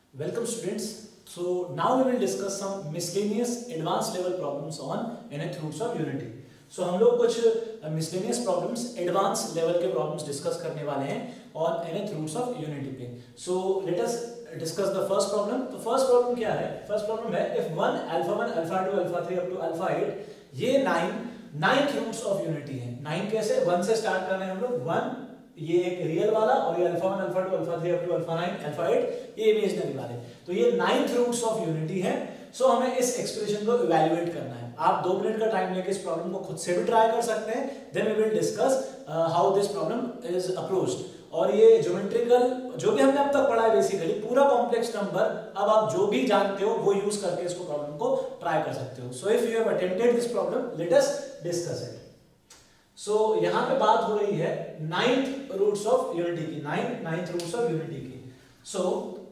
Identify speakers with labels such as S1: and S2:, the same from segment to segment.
S1: Welcome students. So now we will discuss some miscellaneous advanced level problems on nth roots of unity. So हम लोग कुछ miscellaneous problems advanced level के problems discuss करने वाले हैं on nth roots of unity पे. So let us discuss the first problem. तो first problem क्या है? First problem है if 1 alpha 1 alpha 2 alpha 3 up to alpha 8 ये 9th roots of unity है. 9 कैसे? 1 से start कर रहे हैं हम लोग. 1 ये एक रियल वाला और ये alpha 1 alpha 2 alpha 3 up to alpha 9 alpha 8 ये इमेजिनरी वाले. तो ये 9th रूट्स ऑफ यूनिटी है. सो हमें इस एक्सप्रेशन को इवैल्यूएट करना है. आप 2 मिनट का टाइम लेके इस प्रॉब्लम को खुद से भी ट्राई कर सकते हैं. Then we will discuss how this problem is approached. और ये ज्योमेट्रिकल जो भी हमने अब तक पढ़ा है बेसिकली पूरा कॉम्प्लेक्स नंबर अब आप जो भी जानते हो वो यूज करके इसको प्रॉब्लम को ट्राई कर सकते हो. So if you have attempted this problem let us discuss it. So यहाँ पे बात हो रही है 9th रूट्स ऑफ यूनिटी की. 9th रूट्स ऑफ यूनिटी की. So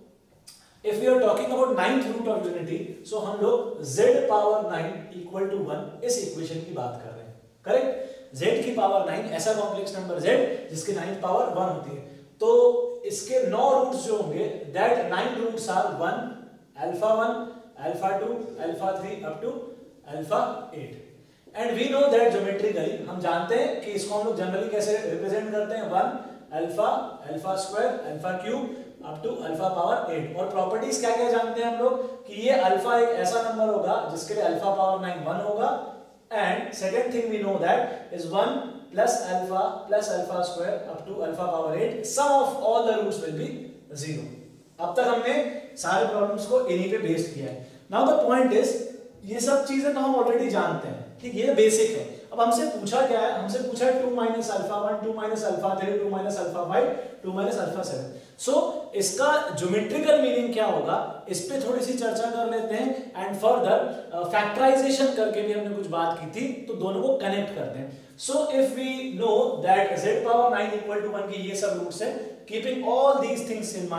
S1: if we are talking about 9th root of unity so हम लोग z पावर 9 इक्वल टू 1 इस इक्वेशन की बात कर रहे हैं. करेक्ट. z की पावर 9 ऐसा कॉम्प्लेक्स नंबर z जिसकी 9th पावर 1 होती है. तो इसके 9 रूट्स जो होंगे that 9 roots are 1 alpha 1 alpha 2 alpha 3 up to alpha 8. And we know that geometrically हम जानते हैं कि इसको हम लोग जनरली कैसे रिप्रेजेंट करते हैं. 1 alpha alpha square alpha cube up to alpha power 8. और प्रॉपर्टीज क्या क्या जानते हैं हम लोग कि ये अल्फा एक ऐसा नंबर होगा जिसके लिए अल्फा पावर 9 1 होगा. And second thing we know that is 1 plus alpha square up to alpha power 8 sum of all the roots will be 0. अब तक हमने सारे प्रॉब्लम्स को इन्हीं पे बेस्ड किया है. नाउ द पॉइंट इज ये सब चीजें तो हम ऑलरेडी जानते हैं. ठीक, ये बेसिक है. अब हमसे पूछा क्या है? हमसे पूछा है 2 minus alpha 1 2 minus alpha 3 2 minus alpha 5 2 minus alpha 7. So इसका ज्योमेट्रिकल मीनिंग क्या होगा इस पे थोड़ी सी चर्चा कर लेते हैं. एंड फर्दर फैक्टराइजेशन करके भी हमने कुछ बात की थी तो दोनों को कनेक्ट करते हैं. So if we know that z power 9 equal to 1 की ये सब रूट्स है. Keeping all these things in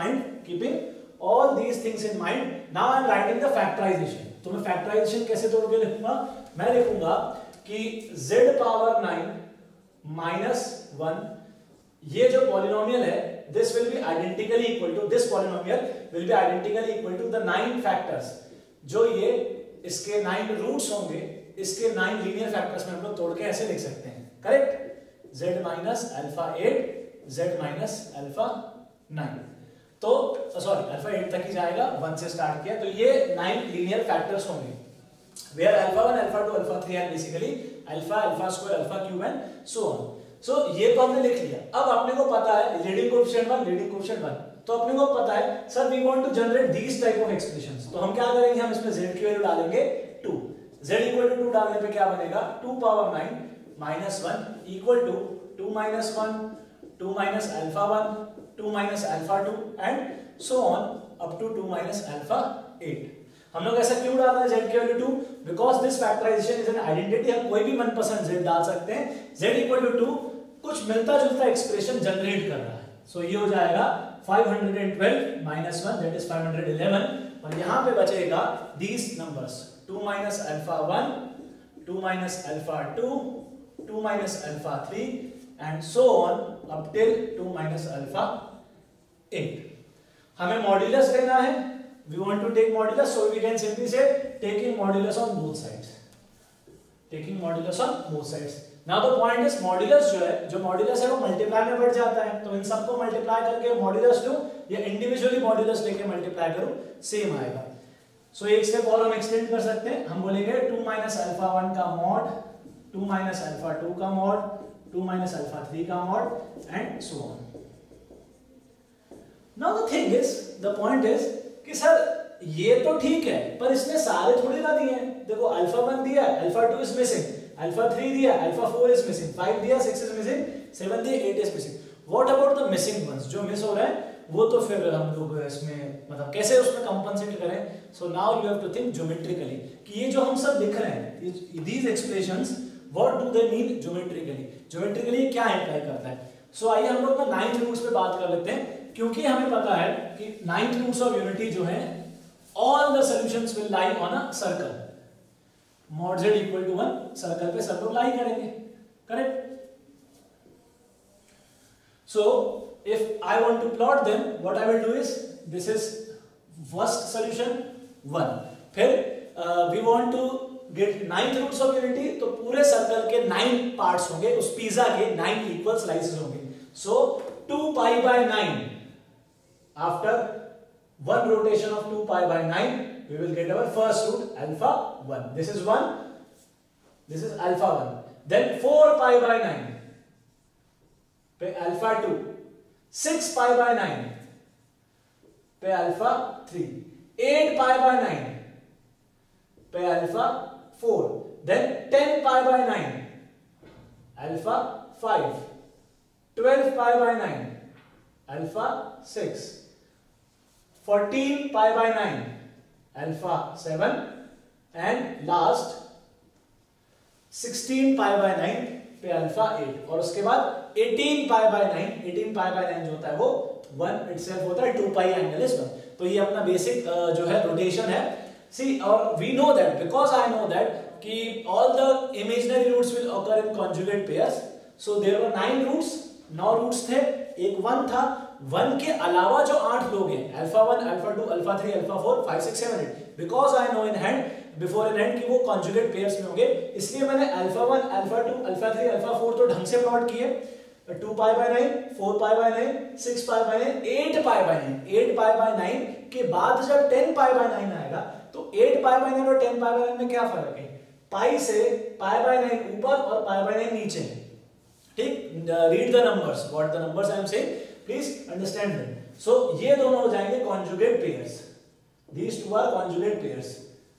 S1: mind now I am writing the factorization. तो मैं फैक्टराइजेशन कैसे तोड़ के लिखूंगा? मैं लिखूंगा कि z पावर 9 माइनस 1 ये जो पॉलिनोमियल है this will be identically equal to this polynomial will be identically equal to the 9 factors. जो ये इसके 9 रूट्स होंगे इसके 9 लीनियर फैक्टर्स में हम लोग तोड़ के ऐसे लिख सकते हैं. Correct. z minus alpha 8 z minus alpha 9 तो सॉरी अल्फा 8 तक ही जाएगा. 1 से स्टार्ट किया तो ये 9 लीनियर फैक्टर्स होंगे where alpha 1 alpha 2 alpha 3 are basically alpha square alpha cube and so on. So ये तो हमने लिख लिया. अब अपने को पता है लीडिंग कोएफिशिएंट 1 तो अपने को पता है sir we want to generate these type of expressions. तो हम क्या करेंगे? हम इसमें z की वैल्यू डालेंगे 2. z इक्वल टू 2 डालने पे क्या बनेगा? 2 power 9 minus 1 equal to 2 minus 1 2 minus alpha 1 2 minus alpha 2 and so on up to 2 minus alpha 8. हम लोग ऐसा क्यों डाल रहे हैं z की value 2? Because this factorisation is an identity. हम कोई भी मनपसंद z डाल सकते हैं. z इक्वल टू 2 कुछ मिलता जुलता एक्सप्रेशन जनरेट कर रहा है. सो ये हो जाएगा 512 माइनस 1 दैट इज 511. और यहां पे बचेगा these numbers 2 minus alpha 1 2 minus alpha 2 2 minus alpha 3 and so on up till 2 minus alpha 8. हमें मॉड्यूलस लेना है. We want to take modulus, so we can simply say taking modulus on both sides. Taking modulus on both sides. Now the point is modulus जो modulus है वो multiply में बढ़ जाता है. तो इन सबको multiply करके modulus लूं या individually modulus लेके multiply करूं same आएगा. So एक step और हम extend कर सकते हैं. हम बोलेंगे 2 minus alpha 1 का mod 2 minus alpha 2 का mod 2 minus alpha 3 का mod and so on. Now the thing is, the point is कि सर ये तो ठीक है पर इसने सारे थोड़ी ना दिए हैं. देखो अल्फा 1 दिया अल्फा 2 इज मिसिंग अल्फा 3 दिया अल्फा 4 इज मिसिंग 5 दिया 6 इज मिसिंग 7 दिया 8 is missing. What about the missing ones? जो मिस हो रहा है वो तो फिर हम लोग इसमें मतलब कैसे उसमें कंपनसेट करें. So now you have to think geometrically कि ये जो हम सब लिख रहे हैं these expressions what do they mean geometrically क्या इंप्लाई करता है. सो आइए हम लोग ना 9th रूट्स पे बात कर लेते हैं क्योंकि हमें पता है कि 9th रूट्स ऑफ यूनिटी जो है all the solutions will lie on a circle. Mod z equal to 1 circle पे सब लोग लाई करेंगे. Correct. So if I want to plot them what I will do is this is first solution 1। फिर we want to get 9th roots of unity, तो पूरे circle के 9 parts होंगे, उस पिज्जा के 9 इक्वल स्लाइसेस होंगे। So 2 pi by 9, after one rotation of 2 pi by 9 we will get our first root alpha 1. This is 1, this is alpha 1. Then 4 pi by 9 पे alpha 2, 6 pi by 9 पे alpha 3, 8 pi by 9 पे alpha 4, then 10 pi by 9 alpha 5, 12 pi by 9 alpha 6, 14 pi by 9 alpha 7, and last 16 pi by 9 पे alpha 8, और उसके बाद 18 pi by 9 जो होता है वो 1 itself होता है, 2 pi angle is 1। तो ये अपना बेसिक जो है रोटेशन है। See, और we know that because I know that कि all the imaginary roots will occur in conjugate pairs, so there were 9 roots, 9 roots थे, एक 1 था, 1 के अलावा जो 8 लोग हैं, alpha 1, alpha 2, alpha 3, alpha 4, 5, 6, 7, 8, because I know in hand before in hand कि वो कॉन्जुगेट पेयर्स में होंगे, इसलिए मैंने अल्फा 1, अल्फा 2, अल्फा 3, अल्फा 4 तो ढंग से प्लॉट किए। 2 pi by 9, 4 pi by 9, 6 pi by 9, 8 pi by 9, 8 pi by 9 के बाद जब 10 पाई बाय 9 आएगा तो 8 पाई बाय 9 और 10 पाई बाय 9 में क्या फर्क है? पाई से पाई बाय 9 ऊपर और पाई बाय 9 नीचे है। ठीक, read the numbers, what the numbers I am saying, please understand them. So ये दोनों हो जाएंगे conjugate pairs, these two are conjugate pairs,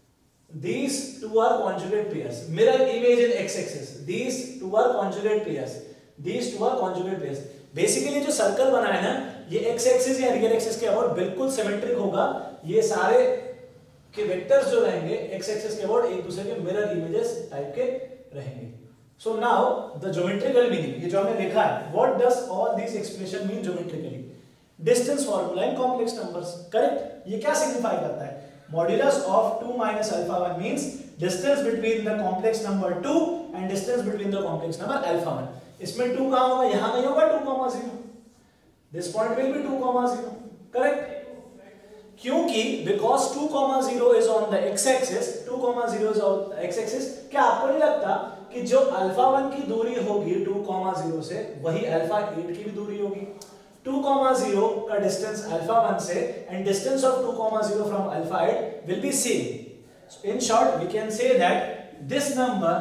S1: these two are conjugate pairs, mirror image in x axis, these two are conjugate pairs, these two are conjugate pairs। Basically जो circle बना है ना, ये x axis या real axis के about बिल्कुल symmetric होगा, ये सारे के वेक्टर्स जो रहेंगे x एक्सिस के अबाउट एक दूसरे के मिरर इमेजेस टाइप के रहेंगे। So now the geometrical meaning, ये जो हमने लिखा है, what does all these expression mean geometrically? Distance formula in complex numbers, correct? ये क्या सिग्निफाई करता है? Modulus of 2 minus alpha 1 means distance between the complex number 2 and distance between the complex number alpha 1. इसमें 2 कहाँ होगा? यहाँ नहीं होगा 2,0. This point will be 2,0, correct? क्योंकि because 2,0 is on the x-axis, 2,0 is on the x-axis, क्या आपको नहीं लगता कि जो अल्फा 1 की दूरी होगी 2,0 से, वही अल्फा 8 की भी दूरी होगी? 2,0 का डिस्टेंस अल्फा 1 से and distance of 2,0 from alpha 8 will be same. So in short we can say that this number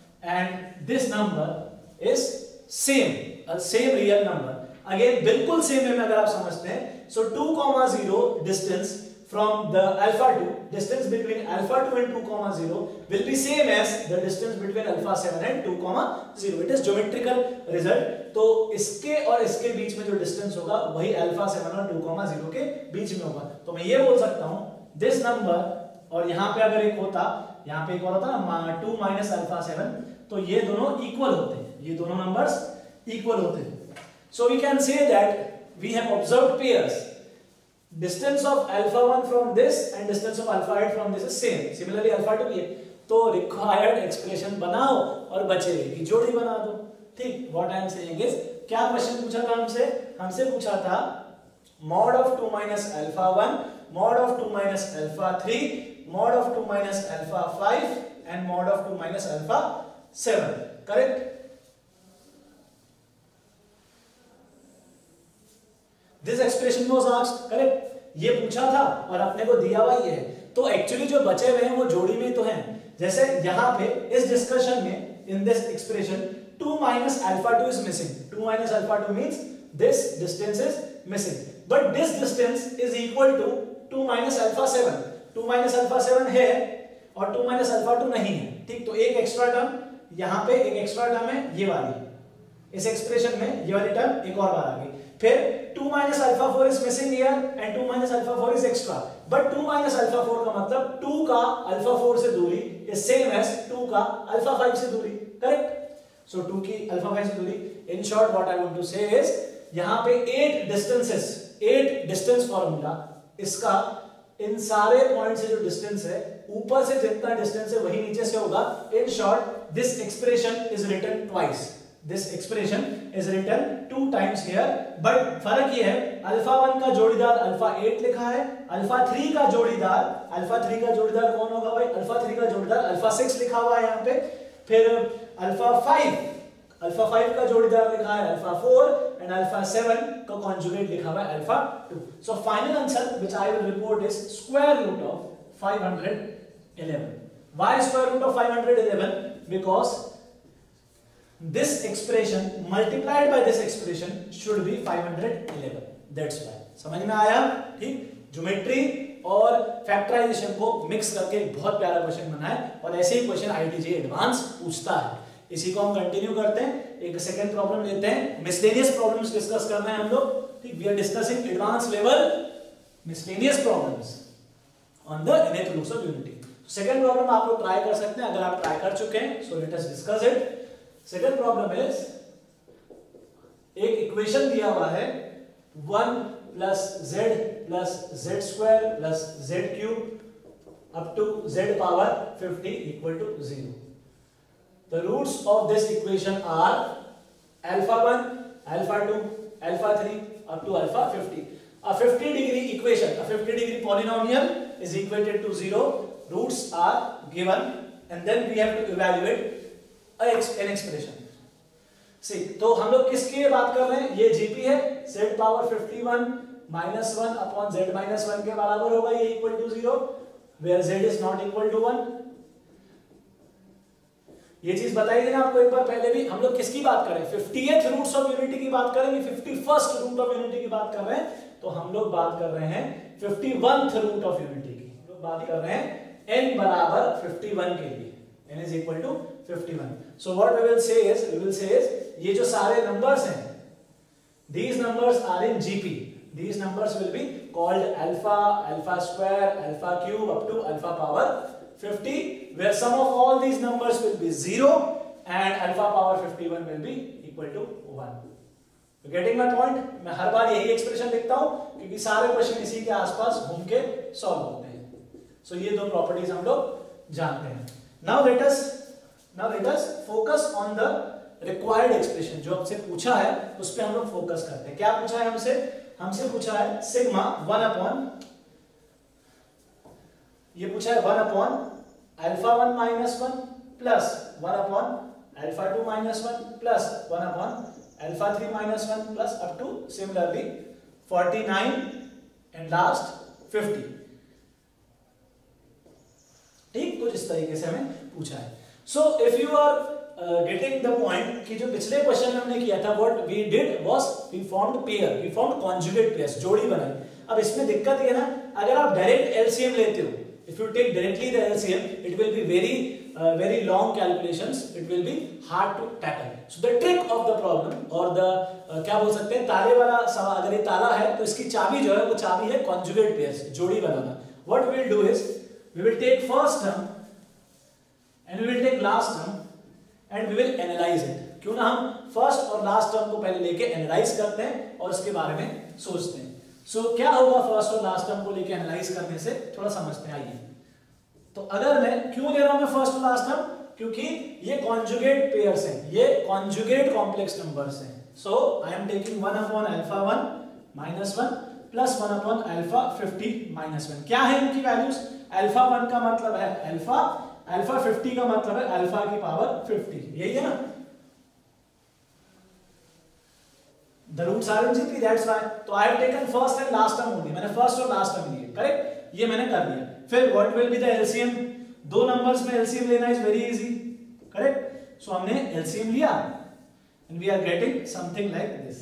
S1: and this number is same, a same real number. Again बिल्कुल सेम है अगर आप समझते हैं। So 2,0 distance from the alpha 2, distance between alpha 2 and 2,0 will be same as the distance between alpha 7 and 2,0. It is geometrical result. तो इसके और इसके बीच में जो डिस्टेंस होगा वही अल्फा 7 और 2,0 के बीच में होगा। तो मैं ये बोल सकता हूँ दिस नंबर, और यहाँ पे अगर एक होता, यहाँ पे एक और होता ना 2 minus alpha 7, तो ये दोनों इक्वल होते हैं, ये दोनों नंबर्स इक्वल होते हैं। So we can say that we have observed pairs. Distance of alpha 1 from this and distance of alpha 8 from this is same. Similarly alpha 2 भी है। तो required expression बनाओ और बचेगी की जोड़ी बना दो। ठीक, what I am saying is, क्या क्वेश्चन पूछा था हमसे? हमसे पूछा था mod of 2 minus alpha 1, mod of 2 minus alpha 3, mod of 2 minus alpha 5 and mod of 2 minus alpha 7. Correct? This expression was asked, correct? ये पूछा था और अपने को दिया हुआ ये है। तो एक्चुअली जो बचे हुए हैं वो जोड़ी में तो हैं। जैसे यहाँ पे इस डिस्कशन में in this expression 2 minus alpha 2 is missing. 2 minus alpha 2 means this distance is missing. But this distance is equal to 2 minus alpha 7. 2 minus alpha 7 है और 2 minus alpha 2 नहीं है। ठीक, तो एक एक्स्ट्रा टर्म यहाँ पे, एक एक्स्ट्रा टर्म है ये वाली, इस एक्सप्रेशन में ये वाली टर्म एक और बार आ गई। फिर 2 minus alpha 4 is missing here and 2 minus alpha 4 is extra. But 2 minus alpha 4 का मतलब 2 का alpha 4 से दूरी is same as 2 का alpha 5 से दूरी, correct? So 2 की alpha 5 से दूरी। In short what I want to say is, यहाँ पे 8 distances, 8 distance formula, इसका इन सारे पॉइंट से जो डिस्टेंस है, ऊपर से जितना डिस्टेंस है वही नीचे से होगा। In short this expression is written twice. This expression is written 2 times here, but फर्क ये है अल्फा 1 का जोड़ीदार अल्फा 8 लिखा है, अल्फा 3 का जोड़ीदार कौन होगा भाई? अल्फा 3 का जोड़ीदार अल्फा 6 लिखा हुआ है यहाँ पे, फिर अल्फा 5 का जोड़ीदार लिखा है अल्फा 4 एंड अल्फा 7 का कॉन्जुगेट लिखा हुआ है alpha 2. So final answer which I will report is square root of 511. Why square root of 511? Because this expression multiplied by this expression should be 511. That's why. समझ में आया? ठीक. Geometry और factorisation को मिक्स करके एक बहुत प्यारा क्वेश्चन बना है और ऐसे ही क्वेश्चन IIT एडवांस पूछता है. इसी को हम कंटिन्यू करते हैं. एक सेकंड प्रॉब्लम लेते हैं. मिसलेनियस प्रॉब्लम्स डिस्कस करना है हम लोग. ठीक. We are discussing advance level miscellaneous problems on the nth roots of unity. Second problem आप लोग ट्राई कर सकते हैं अगर आप ट्राई कर चुके हैं. So let us discuss it. Second problem is एक इक्वेशन दिया हुआ है 1 plus z plus z square plus z cube up to z power 50 equal to 0. The roots of this equation are alpha 1, alpha 2, alpha 3 up to alpha 50. A 50 degree equation, a 50 degree polynomial is equated to 0. Roots are given and then we have to evaluate an expression. See, तो हम लोग किसकी बात कर रहे हैं? ये GP है, z power 51 minus 1 upon z minus 1 के बराबर होगा, ये equal to 0, where z is not equal to 1. ये चीज बताई थी ना आपको एक बार पहले भी. हम लोग किसकी बात कर रहे हैं? 50th रूट्स ऑफ यूनिटी की बात कर रहे हैं, 51st रूट ऑफ यूनिटी की बात कर रहे हैं. तो हम लोग बात कर रहे हैं 51th रूट ऑफ यूनिटी की. हम लोग बात कर रहे हैं n बराबर 51 के लिए. n is equal to 51. So what we will say is ये जो सारे नंबर्स हैं, these numbers are in GP. These numbers will be called alpha, alpha square, alpha cube up to alpha power 50, where sum of all these numbers will be 0 and alpha power 51 will be equal to 1. You getting my point? मैं हर बार यही expression लिखता हूं क्योंकि सारे question इसी के आसपास घूम के सॉल्व होते हैं. So ये दो प्रॉपर्टीज हम लोग जानते हैं. Now let us focus on the required expression. जो हमसे पूछा है उस पे हम लोग फोकस करते हैं. क्या पूछा है हमसे पूछा है सिग्मा 1 अपॉन, ये पूछा है 1 upon alpha 1 minus 1 plus 1 upon alpha 2 minus 1 plus 1 upon alpha 3 minus 1 plus up to similarly 49 and last 50. ठीक. कुछ इस तरीके से हमें पूछा है. So if you are getting the point कि जो पिछले क्वेश्चन में हमने किया था, what we did was we formed pair, we formed conjugate pairs, जोड़ी बनाई. अब इसमें दिक्कत ये ना, अगर आप डायरेक्ट एलसीएम लेते हो, if you take directly the LCM, it will be very long calculations, it will be hard to tackle. So the trick of the problem और द क्या बोल सकते हैं, ताले वाला सवाल, अगर ये ताला है तो इसकी चाबी जो है वो चाबी है कॉन्जुगेट पेयर्स, जोड़ी बनाना. What we will do is we will take first term and we will take last term and we will analyze it. क्यों ना हम फर्स्ट और लास्ट टर्म को पहले लेके एनालाइज करते हैं और उसके बारे में सोचते हैं. सो क्या होगा फर्स्ट और लास्ट टर्म को लेके एनालाइज करने से, थोड़ा समझते हैं. आइए. तो अगर मैं क्यों ले रहा हूं मैं फर्स्ट और लास्ट टर्म, क्योंकि ये कॉन्जुगेट पेयर्स हैं, ये कॉन्जुगेट कॉम्प्लेक्स नंबर्स हैं. So I am taking 1 upon alpha 1 minus 1 plus 1 upon alpha 50 minus 1. क्या है इनकी वैल्यूज? अल्फा 1 का मतलब है अल्फा, अल्फा 50 का मतलब है अल्फा की पावर 50. यही है ना. The roots are in GP, that's why. तो I have taken first and last term only. मैंने first और last term लिए, करेक्ट. ये मैंने कर दिया. फिर what will be the LCM? दो नंबर्स में LCM लेना is very easy, correct. So हमने LCM लिया and we are getting something like this.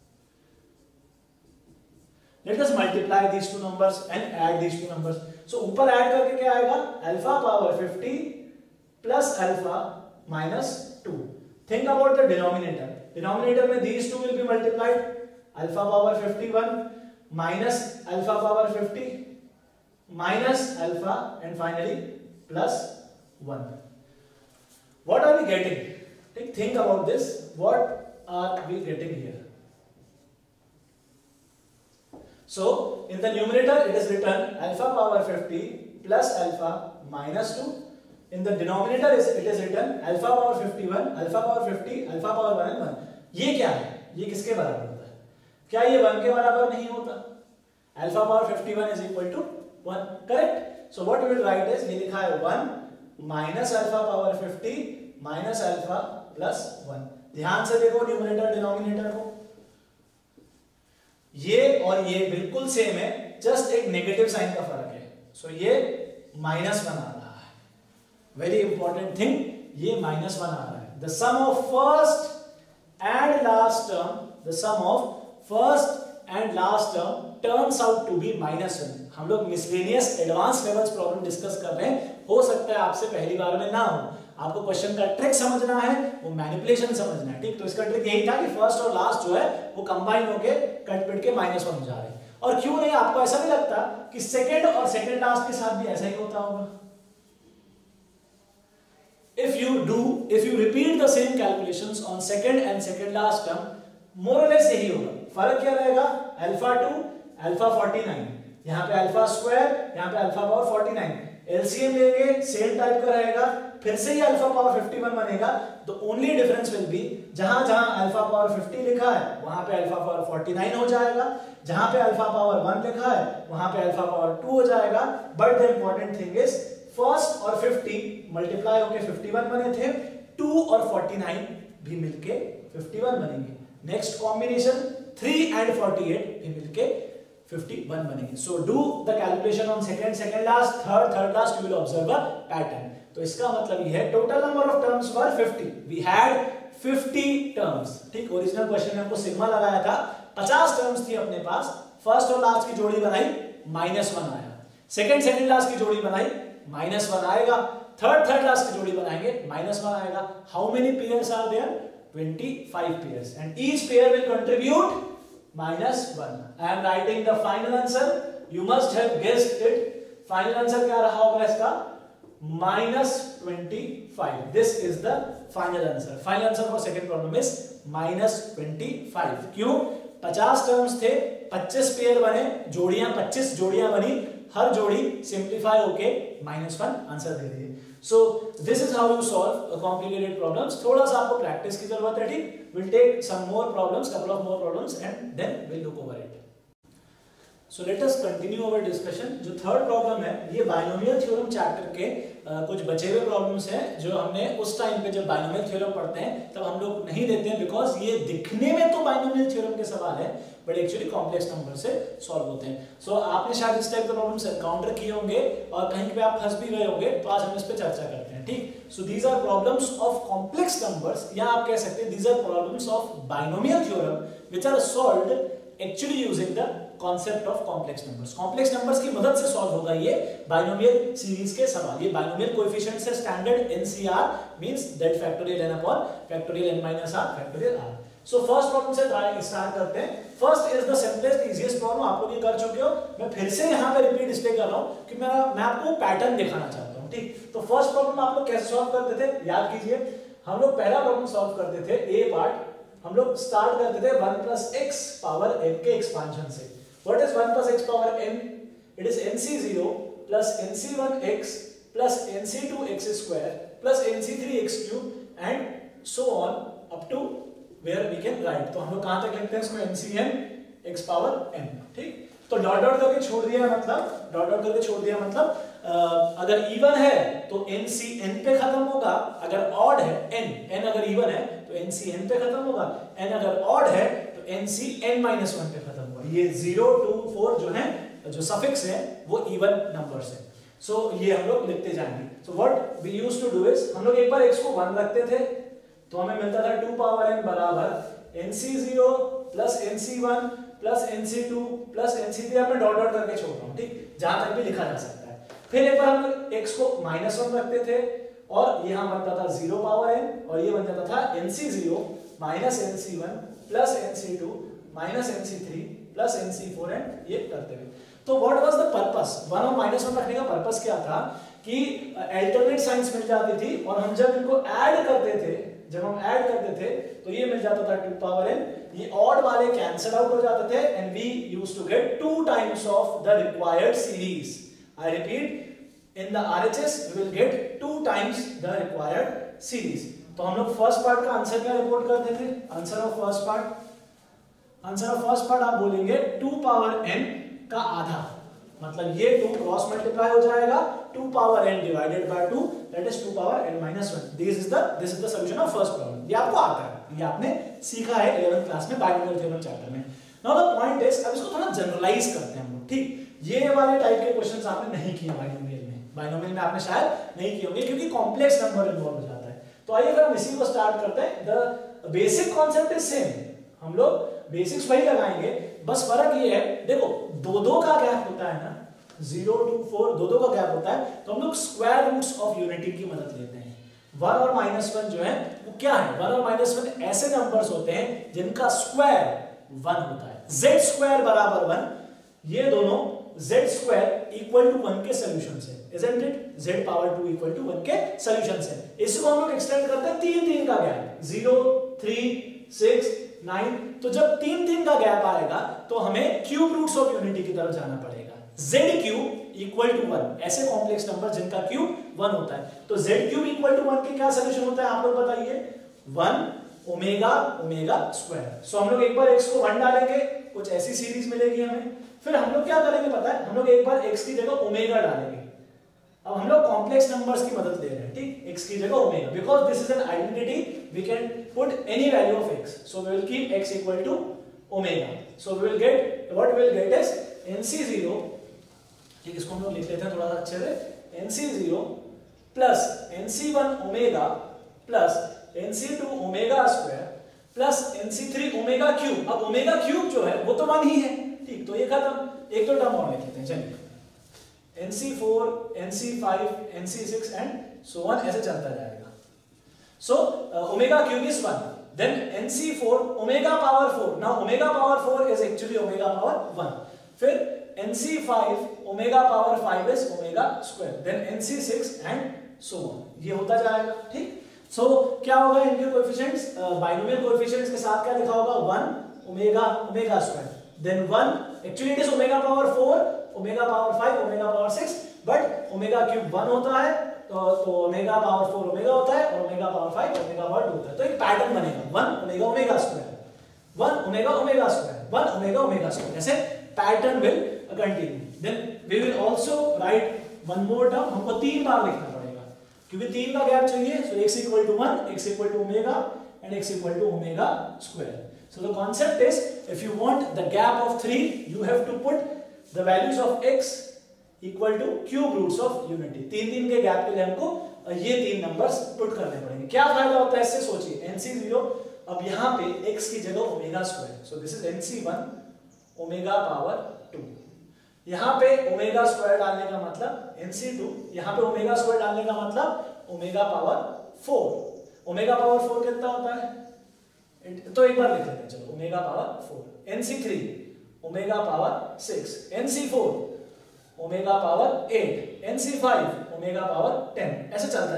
S1: Let us multiply these two numbers and add these two numbers. So ऊपर add करके क्या आएगा? Alpha power 50 plus alpha minus 2. Think about the denominator. Denominator में these two will be multiplied. Alpha power 51 minus alpha power 50 minus alpha and finally plus 1. What are we getting? Think about this. What are we getting here? So in the numerator it is written alpha power 50 plus alpha minus 2 in the denominator it is written alpha power 51, alpha power 50, alpha power 1 and 1. ये क्या है? ये किसके बराबर होता है? क्या ये 1 के बराबर नहीं होता? Alpha power 51 is equal to 1, correct? So what we will write is, ये लिखा है 1 minus alpha power 50 minus alpha plus 1. ध्यान से देखो न्यूमरेटर डिनोमिनेटर को, ये और ये बिल्कुल सेम है, जस्ट एक नेगेटिव साइन का फर्क है. सो ये -1 आ रहा है. वेरी इंपॉर्टेंट थिंग, ये -1 आ रहा है. The sum of first and last term, the sum of first and last term turns out to be -1. हम लोग miscellaneous advance levels problem discuss कर रहे हैं. हो सकता है आपसे पहली बार में ना हो, आपको क्वेश्चन का ट्रिक समझना है, वो मैनिपुलेशन समझना है. ठीक, तो इसका ट्रिक यही था कि फर्स्ट और लास्ट जो है वो कंबाइन होके कट पिट के -1 हो जा रहे हैं. और क्यों नहीं, आपको ऐसा नहीं लगता कि सेकंड और सेकंड लास्ट के साथ भी ऐसा ही होता होगा? if you repeat the same calculations on second and second last term, more or less यही होगा. फर्क क्या रहेगा? अल्फा 2 अल्फा 49, यहाँ पे अल्फा स्क्वायर, यहाँ पे अल्फा पावर 49. एलसीएम लेंगे, सेम टाइप का रहेगा, फिर से ये अल्फा पावर 51 बनेगा. The only difference will be, जहां जहां अल्फा पावर 50 लिखा है वहां पे अल्फा पावर 49 हो जाएगा, जहां पे अल्फा पावर 1 लिखा है वहां पे अल्फा पावर 2 हो जाएगा. But the important thing is, first और 50 मल्टीप्लाई होके 51 बने थे, 2 और 49 भी मिलके 51 बनेंगे. नेक्स्ट कॉम्बिनेशन 3 and 48 भी मिलके 51 बनेंगे. So do the calculation on second last, third last, you will observe a pattern. तो इसका मतलब ये है, total number of terms were 50. We had 50 terms. ठीक, ओरिजिनल क्वेश्चन में हमको सिग्मा लगाया था, 50 टर्म्स थी अपने पास. फर्स्ट और लास्ट की जोड़ी बनाई, -1 आया. सेकंड लास्ट की जोड़ी बनाई, -1 आएगा. थर्ड लास्ट की जोड़ी बनाएंगे, -1 आएगा. How many pairs are there? 25 pairs, and each pair will contribute -1. I am writing the final answer. You must have guessed it. Final answer क्या रहा होगा इसका? -25. This is the final answer. Final answer for second problem is -25. क्यों? 50 terms थे, 25 pair बने, जोड़ियां 25 जोड़ियां बनी, हर जोड़ी simplify होके -1 आंसर दे दिए. So this is how you solve complicated problems. थोड़ा सा आपको प्रैक्टिस की जरूरत है. ठीक, we'll take some more problems, couple of more problems, and then we'll look over it. So let us continue our discussion. जो third problem है, ये बाइनोमियल थ्योरम चैप्टर के कुछ बचे हुए प्रॉब्लम्स हैं जो हमने उस टाइम पे जब बाइनोमियल थ्योरम पढ़ते हैं तब हम लोग नहीं देते हैं, बिकॉज ये दिखने में तो बाइनोमियल थ्योरम के सवाल है बट एक्चुअली कॉम्प्लेक्स नंबर से सॉल्व होते हैं. सो आपने शायद इस टाइप के प्रॉब्लम्स एनकाउंटर किए होंगे और कहीं पे आप फंस भी गए होंगे, तो आज हम इस पे चर्चा करते हैं. ठीक, so these are problems of complex numbers, या आप कह सकते हैं these are problems of binomial theorem which are solved actually using the concept of complex numbers. Complex numbers की मदद से सॉल्व होगा ये बाइनोमियल सीरीज के सवाल. ये बाइनोमियल कोएफिशिएंट से standard NCR means that factorial n upon factorial n minus r factorial r. So first problem से स्टार्ट करते हैं. First is the simplest easiest problem. आप लोग ये कर चुके हो, मैं फिर से यहां पे रिपीट इसलिए कर रहा हूं कि मैं आपको पैटर्न दिखाना चाहता हूं. ठीक, तो फर्स्ट प्रॉब्लम आप लोग कैसे सॉल्व करते थे याद कीजिए. हम लोग पहला प्रॉब्लम सॉल्व करते थे, ए पार्ट हम लोग स्टार्ट करते थे 1 + x पावर n के एक्सपेंशन से. What is 1 + x power n? It is nc0 plus nc1x plus nc2x square plus nc3x cube and so on up to where we can write. तो हम लोग कहां तक लिखते हैं इसको? ncn x power n. ठीक, तो डॉट डॉट करके छोड़ दिया मतलब अगर इवन है तो ncn पे खत्म होगा, अगर ऑड है n अगर इवन है तो ncn पे खत्म होगा, n अगर ऑड है तो ncn - 1 पे खत्म होगा. ये 0 2 4 जो है, जो सफिक्स है वो इवन नंबर्स है. सो ये हम लोग लिखते जाएंगे. So what we used to do is, हम लोग एक बार x को 1 रखते थे तो हमें मिलता था 2 पावर n बराबर nc0 plus nc1 plus nc2 plus nc3. मैं डॉट डॉट करके छोड़ रहा हूं. ठीक, जहां तक भी लिखा जा सकता है. फिर एक बार हम लोग x को -1 रखते थे और यहां बनता था 0 पावर n और ये बन जाता था nc0 minus nc1 plus nc2 minus nc3 plus nc4 and ये करते हुए. तो व्हाट वाज द पर्पस? 1 और -1 रखने का पर्पस क्या था कि अल्टरनेट साइंस मिल जाती थी और हम जब इनको ऐड करते थे तो ये मिल जाता था 2 पावर n. ये ऑड वाले कैंसिल आउट हो जाते थे and we used to get 2 times of the required series. I repeat, in the RHS we will get 2 times the required series. तो हम लोग फर्स्ट पार्ट का आंसर क्या रिपोर्ट करते थे? आंसर ऑफ फर्स्ट पार्ट आप बोलेंगे 2 पावर n का आधा, मतलब ये 2 क्रॉस मल्टीप्लाई हो जाएगा 2 power n divided by 2 that is 2 power n minus 1. This is the solution of first problem. ये आपको आता है, ये आपने सीखा है 11th क्लास में बाइनोमियल थ्योरम चैप्टर में. नाउ द पॉइंट इज, अब इसको थोड़ा जनरलाइज करते हैं हम लोग. ठीक, ये वाले टाइप के क्वेश्चंस आपने नहीं किए बाइनोमियल में आपने शायद नहीं किए होंगे क्योंकि कॉम्प्लेक्स नंबर इन्वॉल्व हो जाता है. तो आइए फिर हम इसी को स्टार्ट करते हैं. The basic concept is same, हम लोग बेसिक्स वही लगाएंगे, बस फर्क ये है, देखो दो का गैप होता है ना, 0 to 4 दो का गैप होता है, तो हम लोग स्क्वायर रूट्स ऑफ यूनिटी की मदद लेते हैं. 1 और -1 जो है वो क्या है? 1 और -1 ऐसे नंबर्स होते हैं जिनका स्क्वायर 1 होता है. z स्क्वायर बराबर 1, ये दोनों z स्क्वायर इक्वल टू 1 के सॉल्यूशन है, isn't it? z power 2 equal to 1 के सॉल्यूशन है. इसको हम लोग एक्सटेंड करते हैं 3 का गैप, 0 3 6 9. तो जब 3 का गैप आएगा तो हमें क्यूब रूट्स ऑफ यूनिटी की तरफ जाना पड़ेगा. z क्यूब इक्वल टू 1, ऐसे कॉम्प्लेक्स नंबर जिनका क्यूब 1 होता है. तो z क्यूब इक्वल टू 1 के क्या सॉल्यूशन होता है आप लोग बताइए? 1 ओमेगा स्क्वायर. सो हम लोग एक बार x को 1 डालेंगे, कुछ ऐसी सीरीज मिलेगी हमें. फिर हम लोग क्या करेंगे पता है? हम लोग एक बार x की जगह ओमेगा डालेंगे. अब हम लोग कॉम्प्लेक्स नंबर्स की मदद ले रहे हैं, ठीक, x की जगह omega, because this is an identity, we can put any value of x, so we will keep x equal to omega. So we will get, what we will get is nc0, ठीक, इसको हम लोग लिख लेते हैं थोड़ा सा अच्छे से, nc0 plus nc1 omega plus nc2 omega square plus nc3 omega cube. अब ओमेगा क्यूब जो है वो तो 1 ही है, ठीक, तो ये खत्म. एक तो टर्म और लिख लेते हैं, चलिए, nc4 nc5 nc6 and so on, ऐसे चलता जाएगा. So omega cube is 1, then nc4 omega power 4. Now omega power 4 is actually omega power 1. फिर nc5 omega power 5 is omega square, then nc6 and so on, ये होता जाएगा, ठीक. सो क्या होगा इनके कोएफिशिएंट्स? बाइनोमियल कोएफिशिएंट्स के साथ क्या लिखा होगा? 1 omega square, then 1, actually it is omega power 4 omega power 5 omega power 6, but omega cube 1 होता है, तो ओमेगा पावर 4 ओमेगा होता है और ओमेगा पावर 5 ओमेगा पावर 2 होता है. तो एक पैटर्न बनेगा, 1 omega square, 1 omega square, 1 omega square, ऐसे pattern will continue. Then we will also write one more term, हमको 3 बार लिखना पड़ेगा क्योंकि 3 का गैप चाहिए. So x equal to 1, x equal to omega and x equal to omega square. So the concept is, if you want the gap of 3, you have to put the values of x equal to cube roots of unity. 3 के gap के लिए हमको ये 3 numbers put करने पड़ेंगे. क्या फायदा होता है इससे सोचिए. nc0, अब यहाँ पे x की जगह omega square, so this is nc1 omega power 2. यहाँ पे ओमेगा स्क्वायर डालने का मतलब nc2, यहाँ पे ओमेगा स्क्वायर डालने का मतलब ओमेगा पावर 4. ओमेगा पावर 4 कितना होता है? तो एक बार लिख लेते हैं, चलो, omega power 4, nc3 omega power 6, nc4 omega power 8, nc5 omega power 10, ऐसे चलता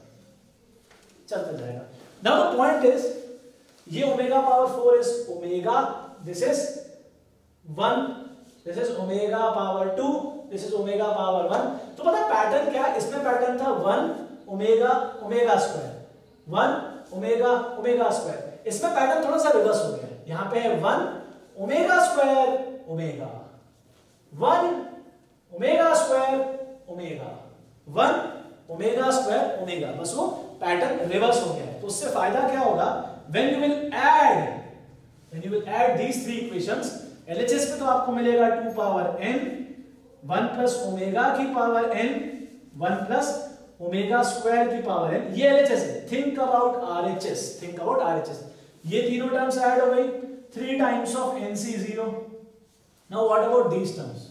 S1: जाएगा. नाउ द पॉइंट इज, ये omega power 4 is omega, this is 1, this is omega power 2, this is omega power 1. तो पता है पैटर्न क्या है? इसमें पैटर्न था 1 ओमेगा स्क्वायर, 1 ओमेगा स्क्वायर. इसमें पैटर्न थोड़ा सा रिवर्स हो गया. यहां पे है 1 omega square omega, 1 omega square omega, 1 omega square omega, बस वो पैटर्न रिवर्स हो गया है. तो उससे फायदा क्या होगा? when you will add these 3 equations, LHS पे तो आपको मिलेगा 2 पावर n, 1 प्लस ओमेगा की power n, 1 plus omega square की पावर n. ये LHS है. Think about RHS. ये तीनों टर्म्स ऐड हो गई, 3 times of nc0. Now what about these terms?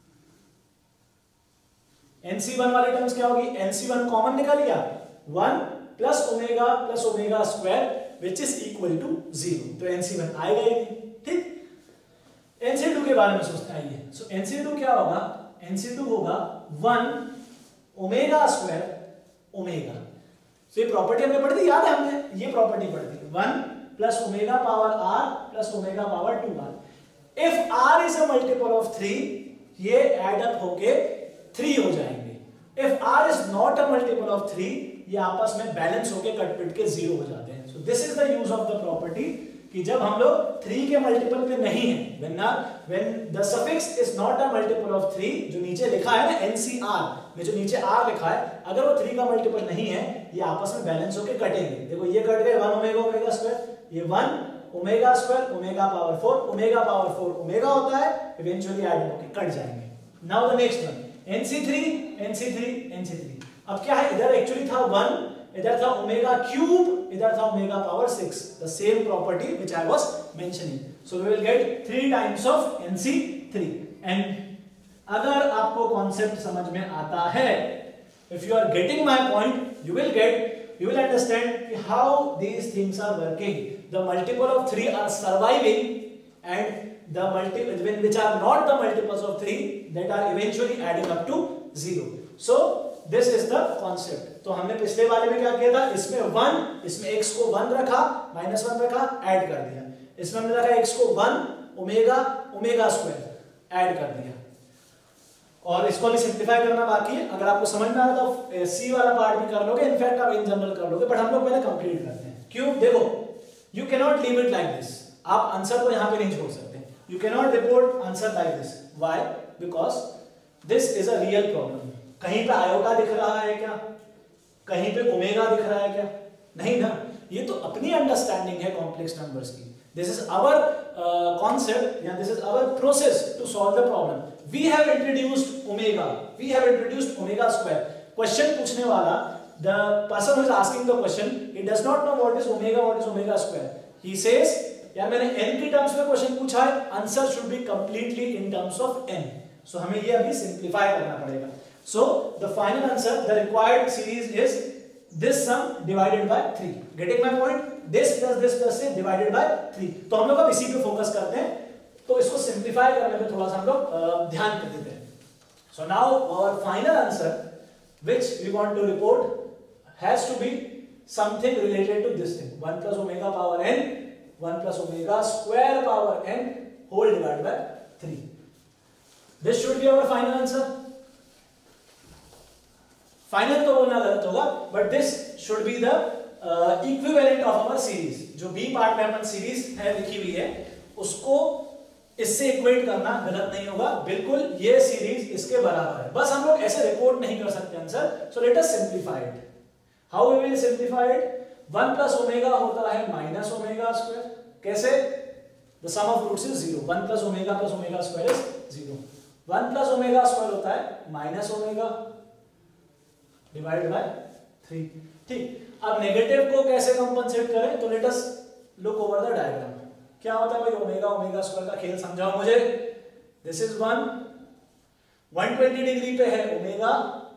S1: nc1 वाले टर्म्स क्या होगी? nc1 कॉमन निकल गया, 1 plus omega square which is equal to 0. तो nc1 आएगा ही नहीं, ठीक. nc2 के बारे में सोचते आइए. सो nc2 क्या होगा? nc2 होगा 1 ओमेगा स्क्वायर ओमेगा. तो ये प्रॉपर्टी हमने पढ़ी थी, याद है हमने ये प्रॉपर्टी पढ़ी थी, 1 plus omega power r plus omega power 2r. If r is a multiple of 3, ये एड अप होके 3 हो जाएंगे. If r is not a multiple of 3, ये आपस में बैलेंस होके कट पिट के 0 हो जाते हैं. So this is the use of the property कि जब हम लोग 3 के मल्टीपल पे नहीं है, when the suffix is not a multiple of 3, जो नीचे लिखा है ना NCR में, जो नीचे r लिखा है, अगर वो 3 का मल्टीपल नहीं है, ये आपस में बैलेंस होके कटेंगे. देखो ये कट गए 1 ओमेगा ओमेगा स्क्वायर, ये 1 omega square omega power 4, omega power 4 omega होता है, इवेंचुअली ऐड होके कट जाएंगे. Now the next one NC3 NC3 NC3. अब क्या है, इधर एक्चुअली था 1, इधर था ओमेगा क्यूब, इधर था omega power 6, the same property which I was mentioning. So we will get 3 times of NC3. And अगर आपको कॉन्सेप्ट समझ में आता है, if you are getting my point, you will understand how these things are working. The multiple of 3 are surviving, and the multiple which are not the multiples of 3, that are eventually adding up to 0. So this is the concept. तो हमने पिछले वाले में क्या किया था, इसमें 1, इसमें x को 1 रखा, -1 रखा, ऐड कर दिया. इसमें हमने रखा x को 1 ओमेगा ओमेगा स्क्वायर, ऐड कर दिया. और इसको भी सिंप्लीफाई करना बाकी है. अगर आपको समझ में आ रहा तो सी वाला पार्ट भी कर लोगे, इनफैक्ट आप इन जनरल कर लोगे, बट हम लोग पहले कंप्लीट करते हैं. क्यों? देखो, you can not leave it like this. आप आंसर को यहां पे नहीं छोड़ सकते. You can not report answer like this. Why? Because this is a real problem. कहीं पे आयोटा दिख रहा है क्या? कहीं पे ओमेगा दिख रहा है क्या? नहीं ना. ये तो अपनी अंडरस्टैंडिंग है कॉम्प्लेक्स नंबर्स की. दिस इज आवर concept, या this is our process to solve the problem. We have introduced omega, we have introduced omega square. Question पूछने वाला, the person who is asking the question, he does not know what is omega square. He says, यार मैंने n की terms में question पूछा है, answer should be completely in terms of n. So हमें ये अभी सिंप्लीफाई करना पड़ेगा. So the final answer, the required series is this sum divided by 3. Getting my point? This plus से divided by 3. तो हम लोग अब इसी पे फोकस करते हैं. तो इसको सिंप्लीफाई करने में थोड़ा सा हम लोग ध्यान देते हैं. So now our final answer, which we want to report, has to be something related to this thing. 1 plus omega power n, 1 plus omega square power n whole divided by 3. This should be our final answer. Final तो बोलना गलत होगा, but this should be the equivalent of our series. जो B part में अपन series है लिखी हुई है, उसको इससे इक्वेट करना गलत नहीं होगा. बिल्कुल ये सीरीज इसके बराबर है. बस हम लोग ऐसे रिपोर्ट नहीं कर सकते answer. So let us simplify it. How we will simplify it? 1 plus omega होता है माइनस ओमेगा स्क्वायर. कैसे? The sum of roots is 0. 1 plus omega square is 0. 1 plus omega square होता है माइनस ओमेगा डिवाइड बाय 3. ठीक. अब negative को कैसे compensate करें? तो let us look over the diagram. क्या होता है भाई ओमेगा स्क्वायर का खेल समझाओ मुझे. दिस इज 120 डिग्री पे है ओमेगा,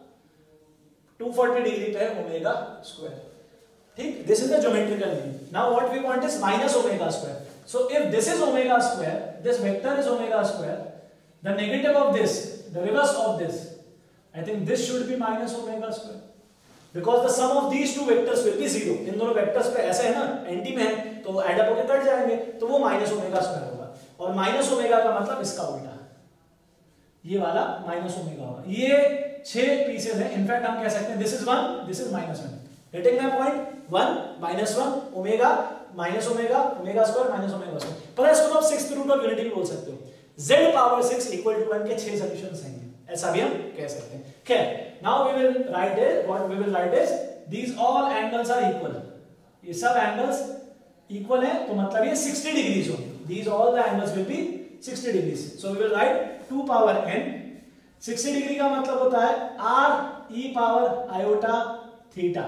S1: 240 डिग्री पे है ओमेगा स्क्वायर. ठीक. This is the geometrical mean. Now what we want is minus omega square. So if this is omega square, this vector is omega square, the negative of this, the reverse of this, I think this should be minus omega square, because the sum of these two vectors will be 0. इन दोनों vectors पे ऐसा है ना, anti में है, तो add up होके कट जाएंगे, तो वो माइनस ओमेगा स्क्वायर होगा. और माइनस ओमेगा का मतलब इसका उल्टा, ये वाला माइनस ओमेगा होगा. ये 6 पीसेस हैं. इनफैक्ट हम कह सकते हैं this is 1, this is -1. Getting my point? 1 -1 omega minus omega omega square minus omega square. पर इसको आप 6th रूट ऑफ यूनिटी भी बोल सकते हो. z पावर 6 इक्वल टू 1 के 6 सॉल्यूशंस हैं, ऐसा भी हम कह सकते हैं. Okay, now we will write it. What we will write is these all angles are equal. ये सब angles equal है, तो मतलब ये 60 degrees होंगे. These all the angles will be 60 degrees. So we will write 2 power n. 60 degree का मतलब होता है r e power iota theta.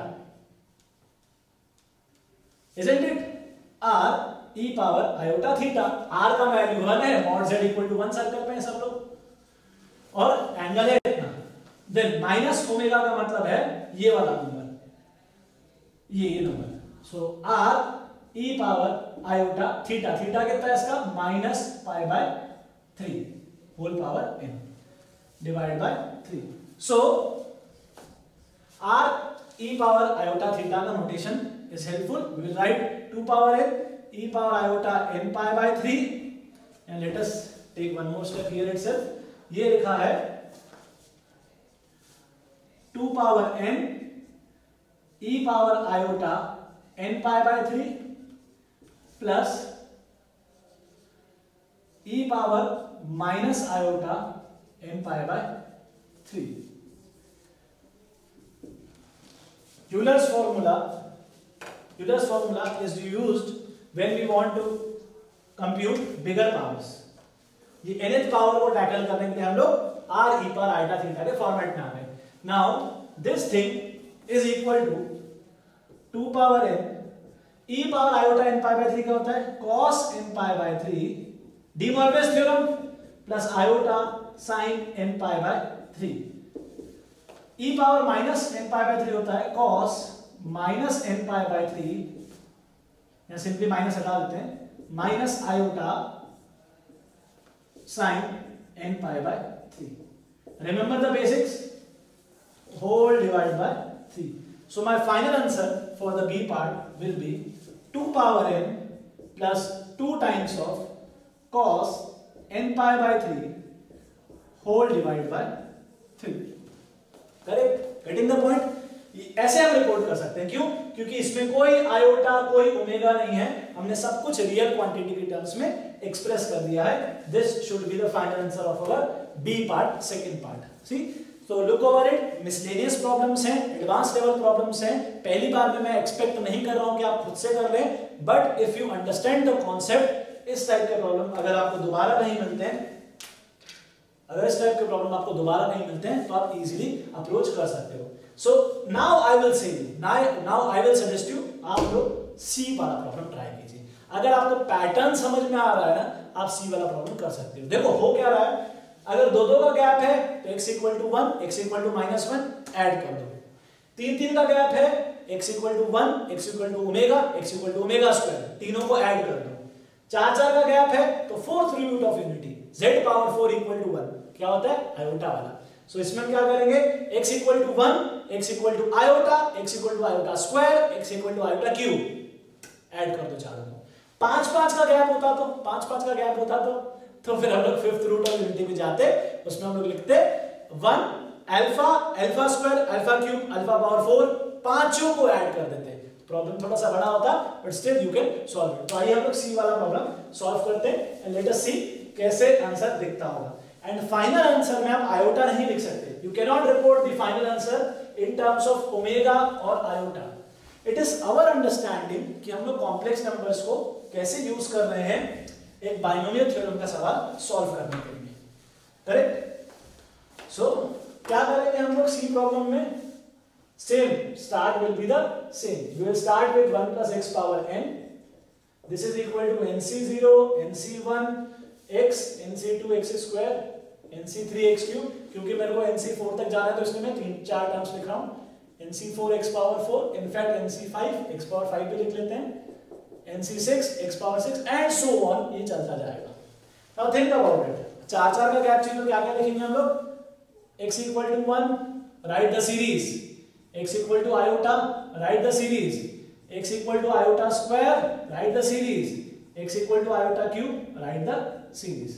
S1: Isn't it? r e power iota theta. r का वैल्यू 1 है, mod z equal to 1 circle पे है सब लोग, और एंगल है इतना. देन माइनस ओमेगा का मतलब है ये वाला नंबर, ये number. So r e power iota theta. Theta कितना है इसका? -π/3 whole power n divide by 3. So r e power iota theta का notation is helpful. We will write 2 power n e power iota n π/3. And let us take one more step here itself. ये लिखा है 2 power n e power iota n pi by 3 plus e power minus iota n pi by 3. Euler's formula is used when we want to compute bigger powers. ये nth power को tackle करने के लिए हम लोग r e पर iota theta के format में आ गए. Now this thing is equal to 2 power n e power iota n pi by 3 क्या होता है? cos n pi by 3 de Morgan's theorem plus iota sin n pi by 3. e power minus n pi by 3 होता है cos minus n pi by 3, या simply minus हटा देते हैं, minus iota sin n pi by 3. Remember the basics? Whole divided by 3. So my final answer for the B part will be 2 power n plus 2 times of cos n pi by 3 whole divided by 3. Correct? Getting the point? ऐसे हम report कर सकते हैं. क्यों? क्योंकि इसमें कोई iota कोई ओमेगा नहीं है, हमने सब कुछ रियल क्वांटिटी के टर्म्स में एक्सप्रेस कर दिया है. This should be the final answer of our B part, second part. C, तो look over it. Miscellaneous problems हैं, एडवांस लेवल प्रॉब्लम्स हैं. पहली बार में मैं एक्सपेक्ट नहीं कर रहा हूं कि आप खुद से कर लें, but if you understand the concept, इस टाइप के प्रॉब्लम अगर आपको दोबारा नहीं मिलते हैं, अगर इस टाइप के प्रॉब्लम आपको दोबारा नहीं मिलते हैं तो आप इजीली अप्रोच कर सकते हो. So now I will say now I will suggest you, आप लोग सी वाला प्रॉब्लम ट्राई कीजिए. अगर आपको पैटर्न समझ में आ रहा है ना, आप सी वाला प्रॉब्लम कर सकते हो. देखो हो क्या रहा है, अगर दो का गैप है तो x equal to 1, x equal to -1 add कर दो. 3 का गैप है, x equal to 1, x equal to omega, x equal to omega square, तीनों को ऐड कर दो. 4 का गैप है तो fourth root of unity z power 4 equal to 1 क्या होता है? आयोटा वाला. सो इसमें क्या करेंगे, x equal to 1, x equal to iota, x equal to iota square, x equal to iota cube add कर दो चारों को. 5 का गैप होता तो 5 का गैप होता तो फिर हम लोग फिफ्थ रूट ऑफ यूनिटी में जाते, उसमें हम लोग लिखते 1 alpha, alpha square, alpha cube, alpha power 4, पांचों को ऐड कर देते. प्रॉब्लम थोड़ा सा बड़ा होता but still you can solve it. तो आइए हम लोग सी वाला प्रॉब्लम सॉल्व करते हैं एंड लेट अस सी कैसे आंसर दिखता होगा. एंड फाइनल आंसर में आप आयोटा नहीं लिख सकते. You can not report the final answer in terms of omega और iota. It is our understanding कि हम लोग कॉम्प्लेक्स नंबर्स को कैसे यूज कर रहे हैं एक बाइनोमियल थ्योरम का सवाल सॉल्व करने के लिए. करेक्ट? सो क्या करेंगे हम लोग सी प्रॉब्लम में? Same start will be the same. We will start with 1 plus x power n. This is equal to nc0 nc1 x nc2 x square nc3 x cube. क्योंकि मेरे को nc4 तक जाना है तो इसमें मैं 3-4 टर्म्स लिख रहा हूं. nc4 x power 4, in fact nc5 x power 5 भी लिख लेते हैं, nc6 x power 6 and so on. ये चलता जाएगा. Now think about it. 4 का गैप चाहिए तो क्या क्या लिखेंगे हम लोग? x equal to 1 write the series, x equal to iota write the series, x equal to iota square write the series, x equal to iota cube write the series.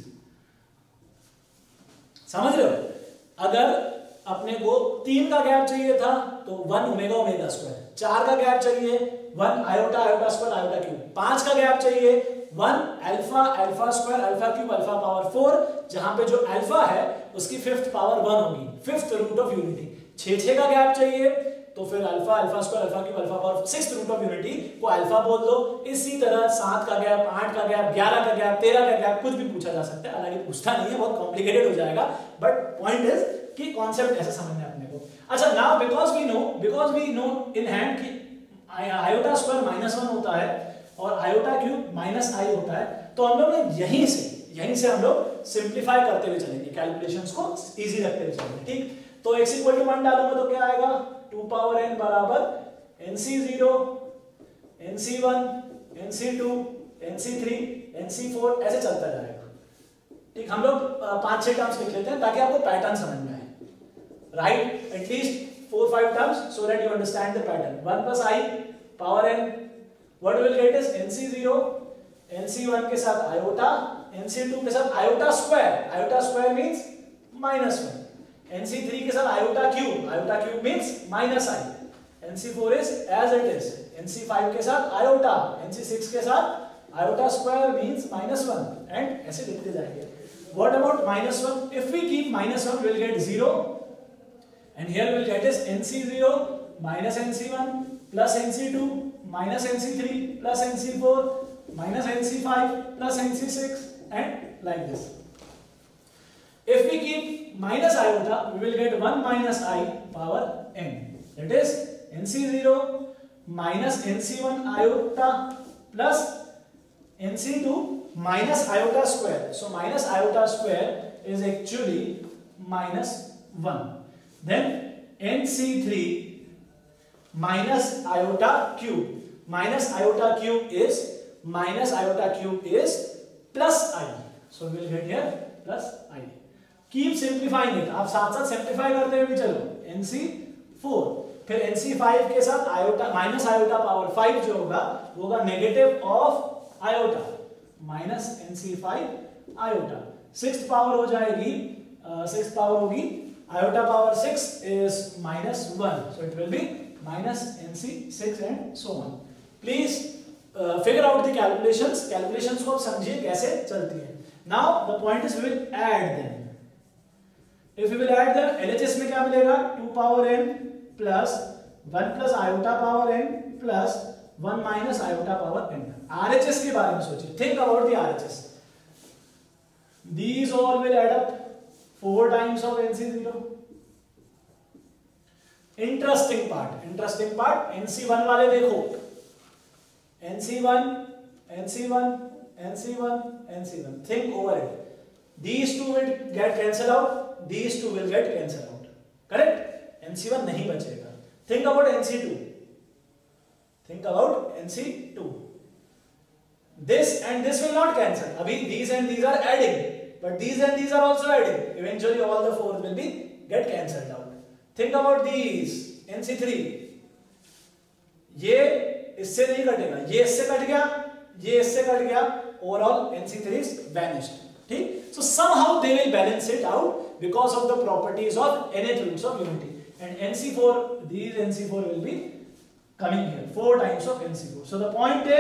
S1: समझ रहे हो? अगर अपने को 3 का गैप चाहिए था तो 1 ओमेगा ओमेगा स्क्वायर, 4 का गैप चाहिए 1 iota iota square iota cube, 5 का गैप चाहिए 1 alpha alpha square alpha cube alpha power 4, जहां पे जो अल्फा है उसकी फिफ्थ पावर 1 होगी, फिफ्थ रूट ऑफ यूनिटी. 6 का गैप चाहिए तो फिर alpha alpha square alpha cube alpha power 6th root of unity को अल्फा बोल दो. इसी तरह 7 का गैप, 8 का गैप, 11 का गैप, 13 का गैप, कुछ भी पूछा जा सकता है. हालांकि पूछता नहीं है, बहुत कॉम्प्लिकेटेड हो जाएगा, बट पॉइंट इज कि कॉन्सेप्ट ऐसे समझना है अपने को. अच्छा, now because we know in hand कि आयोटा स्क्वायर -1 होता है और आयोटा क्यूब -i होता है, तो हम लोग ने यहीं से हम लोग सिंप्लीफाई करते हुए चलेंगे, कैलकुलेशंस को इजी रखते हुए चलेंगे. ठीक, तो x इक्वल टू 1 डालूंगा तो क्या आएगा? 2 पावर n बराबर nc0 nc1 nc2 nc3 nc4 ऐसे चलता जाएगा. ठीक, हम लोग 5-6 टर्म्स लिख लेते हैं ताकि आपको पैटर्न समझ में आए. Right, at least 4-5 terms so that you understand the pattern. 1 plus i power n, what we will get is nc0 nc1 के साथ iota, nc2 के साथ iota square means -1, NC3 के साथ iota cube means minus I, NC4 is as it is, NC5 के साथ iota, NC6 के साथ iota square means -1 and ऐसे लिखते जाएंगे. What about -1? If we keep -1 we will get 0 and here we will get is NC0 minus NC1 plus NC2 minus NC3 plus NC4 minus NC5 plus NC6 and like this. If we keep minus iota we will get 1 minus I power n, that is NC0 minus NC1 iota plus NC2 minus iota square. So minus iota square is actually minus 1. Then NC3 minus iota cube. Minus iota cube is plus I. So we will get here plus I. Keep simplifying it. आप साथ साथ simplify करते हुए भी चलो. NC4 फिर NC5 के साथ iota minus iota power 5 जो होगा वो होगा negative of iota minus NC5 iota. Sixth power हो जाएगी, sixth power होगी iota power 6 is -1, so it will be minus NC6 and so on. Please figure out the calculations. Calculations को आप समझिए कैसे चलती है. Now the point is we will add them. If we will add them, LHS में क्या मिलेगा? 2 power n plus 1 plus iota power n plus 1 minus iota power n. RHS के बारे में सोचिए. Think about the RHS. These all will add up 4 times of NC0. Interesting part. NC1 वाले देखो. NC1. Think over it. These two will get cancelled out. These two will get cancelled out. Correct? NC1 नहीं बचेगा. Think about NC2. This and this will not cancel. अभी these and these are adding, but these and these are also adding. Eventually all the four will be get cancelled out. Think about these. NC3. ये इससे नहीं कटेगा, ये इससे cut गया, ये इससे कट गया. Overall NC3 is vanished. ठीक? So somehow they will balance it out because of the properties of nth roots of unity. And NC4, these NC4 will be coming here 4 times of NC4. So the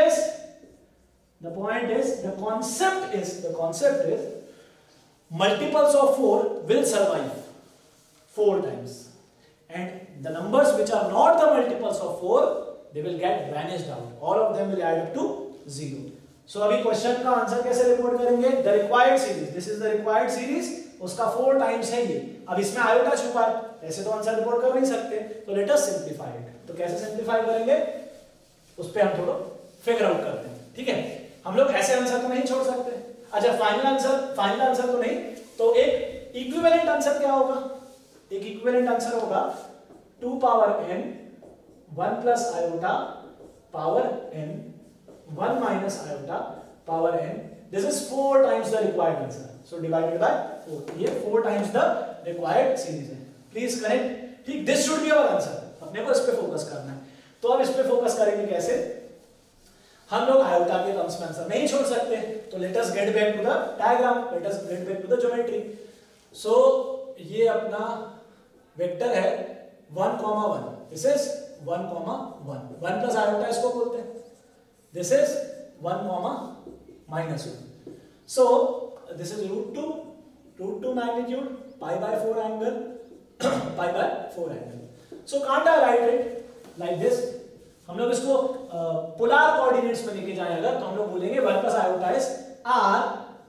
S1: concept is multiples of 4 will survive 4 times, and the numbers which are not the multiples of 4 they will get vanished out. All of them will add up to 0. So अभी question का answer कैसे report करेंगे? The required series. This is the required series. उसका 4 times है ये. अब इसमें iota छुपा है, ऐसे तो आंसर रिपोर्ट कर नहीं सकते. तो let us simplify it. तो कैसे सिंप्लीफाई करेंगे उस पे हम थोड़ा फिगर आउट करते हैं. ठीक है, हम लोग ऐसे आंसर तो नहीं छोड़ सकते. अच्छा, फाइनल आंसर तो नहीं, तो एक इक्विवेलेंट आंसर क्या होगा? एक इक्विवेलेंट आंसर होगा 2 power n 1 plus iota power n 1 minus iota power n. This is 4 times the required answer. So divided by 4. ये 4 times the required series है. Please connect. ठीक, this should be our answer. अपने को इस पे focus करना है. तो अब इस पे फोकस करेंगे कैसे? हम लोग आयोटा के टर्म्स में आंसर नहीं छोड़ सकते. तो let us get back to the diagram. Let us get back to the geometry. So ये अपना वेक्टर है 1,1. This is 1,1. 1 plus iota इसको बोलते हैं. This is 1, minus 1. So this is root 2 magnitude, pi by 4 angle, pi by 4 angle. So can't I write it like this? हम लोग इसको polar coordinates में लेके जाएं अगर, तो हम लोग बोलेंगे 1 plus iota is r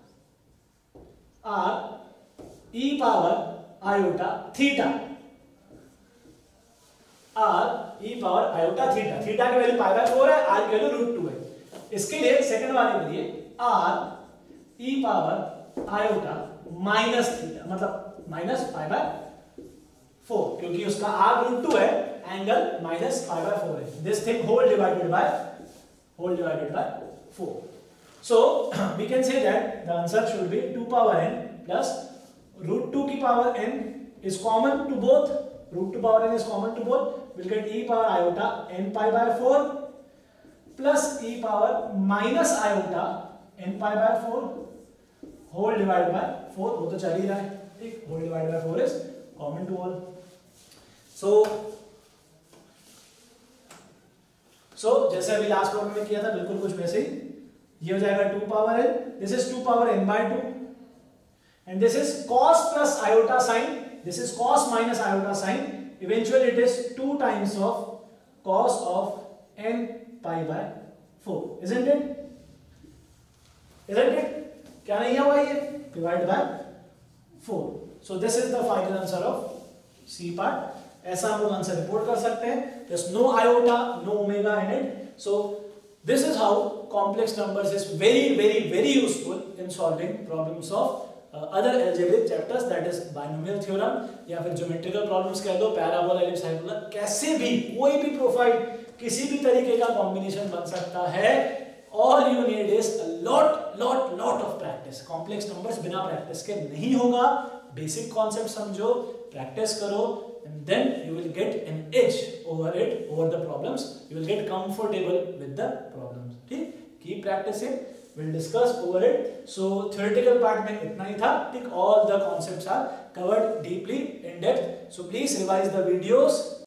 S1: e power iota theta. r e power iota theta. Theta की वैल्यू पाई बाय 4 है, r की वैल्यू √2 है. इसके लिए सेकंड वाले के लिए r e power iota minus theta, मतलब माइनस पाई बाय 4, क्योंकि उसका r √2 है, एंगल माइनस पाई बाय 4 है. This thing whole divided by 4. So we can say that the answer should be 2 power n plus √2 की power n is common to both. √2 power n is common to both. We'll get e power iota n pi by 4 plus e power minus iota n pi by 4 whole divided by 4. वो तो चल ही रहा है. ठीक, whole divided by 4 is common to all. So जैसे अभी last problem में किया था बिल्कुल कुछ वैसे ही, ये हो जाएगा 2 power n, this is 2 power n by 2 and this is cos plus iota sin, this is cos minus iota sin, eventually it is 2 times of cos of n pi by 4, isn't it? क्या नहीं है भाई, ये divide by 4। so this is the final answer of C part। ऐसा हम लोग answer report कर सकते हैं, there's no iota, no omega in it। so this is how complex numbers is very useful in solving problems of other algebraic chapters, that is binomial theorem या फिर geometrical problems कह दो, parabola, ellipse, hyperbola, कैसे भी कोई भी profile किसी भी तरीके का कॉम्बिनेशन बन सकता है। all you need is a lot of practice। complex numbers बिना प्रैक्टिस के नहीं होगा, बेसिक कॉन्सेप्ट समझो, प्रैक्टिस करो, and then you will get an edge over the problems, you will get comfortable with the problems। ठीक, keep practicing, we'll discuss over it। so theoretical part में इतना ही था, ठीक, all the concepts are covered deeply in depth, so please revise the videos।